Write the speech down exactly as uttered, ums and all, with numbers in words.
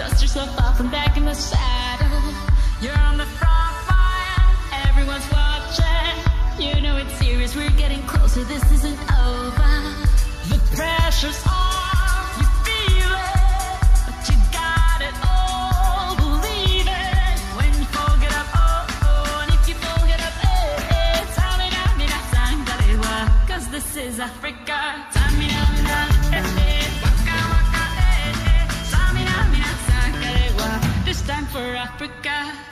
dust yourself off and back in the saddle. You're on the front line, everyone's watching. You know it's serious, we're getting closer, this isn't over. The pressure's on, you feel it, but you got it all, believe it. When you fold it up, oh, oh, and if you fold it up, eh, eh, Samina, mina, sangalewa, cause this is Africa. Samina, mina, eh, eh, waka, waka, eh, eh, Samina, mina, sangalewa, this time for Africa.